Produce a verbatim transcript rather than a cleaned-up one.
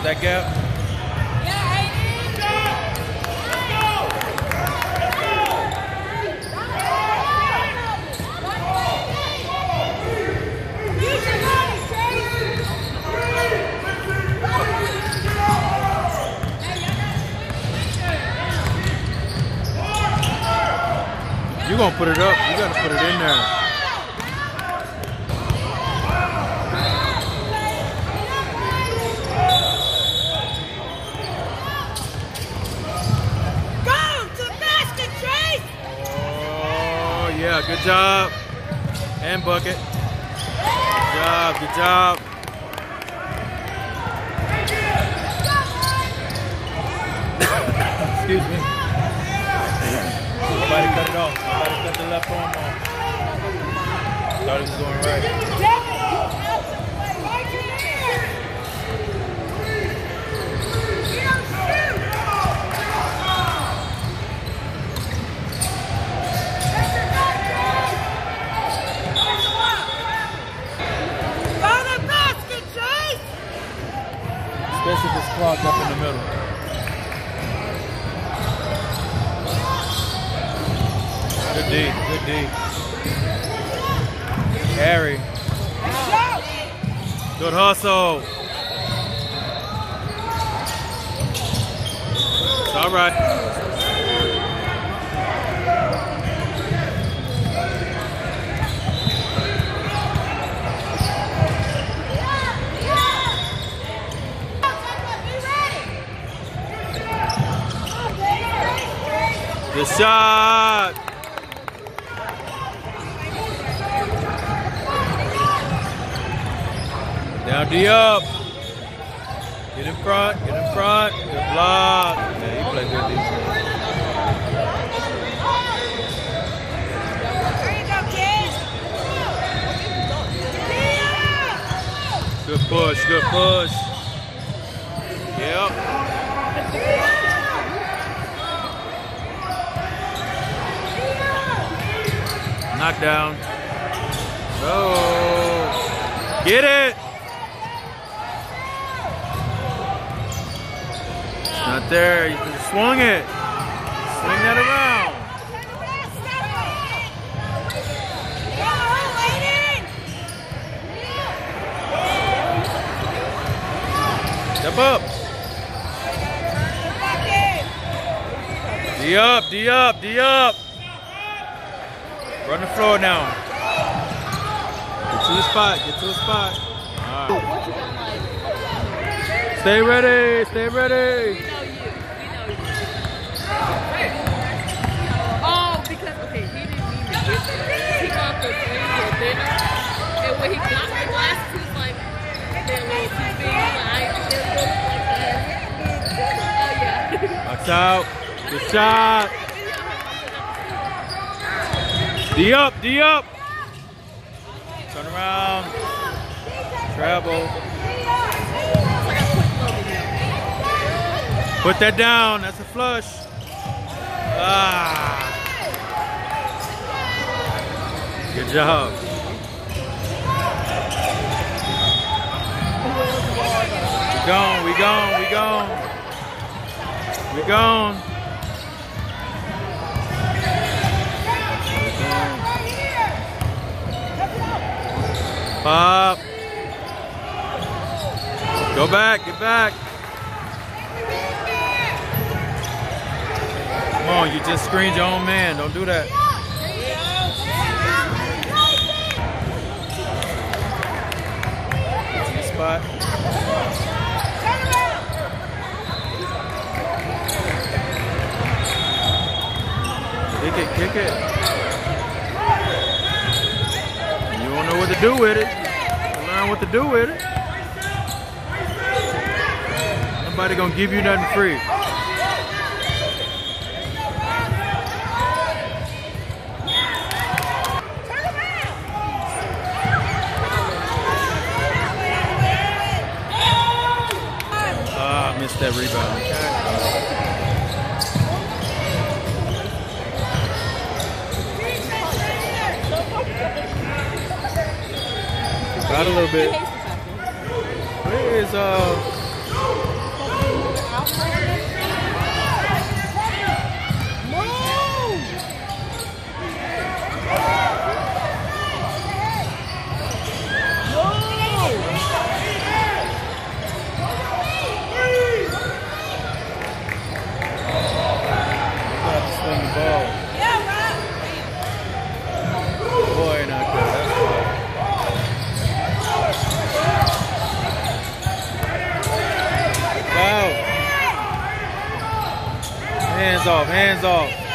that gap. You're gonna put it up, you gotta put it in there. Go to the basket, Trace! Oh yeah, good job. And bucket. Good job, good job. Excuse me. Somebody cut it off. Somebody cut the left arm off. Thought he was going right. Go to the basket, Trace! Especially if it's clogged up in the middle. Good D, good D. Harry. Good hustle. It's all right. Good shot. Now D up. Get in front, get in front. Good block. Yeah, he played good defense. Good push, good push. Yep. Knockdown. Oh. Get it. Not there. You just swung it. Swing that around. Step up. D up, D up, D up. Run the floor now. Get to the spot, get to the spot. All right. Stay ready, stay ready. Oh, because, okay, he didn't mean to get there. He got the three for dinner. And when he got the glasses, he was like, they're a little too big. Like, they're both like that. Oh, yeah. Box out. Good shot. D up, D up. Turn around. Travel. Put that down. That's a flush. Ah. Good job. We gone, we gone, we gone. We gone. Pop. Go back, get back. Come on, you just screened your own man. Don't do that. Spot. Kick it, kick it. You don't know what to do with it. You learn what to do with it. Nobody gonna give you nothing free. Ah, I missed that rebound. Got a little bit. Where is uh Hands off, hands off.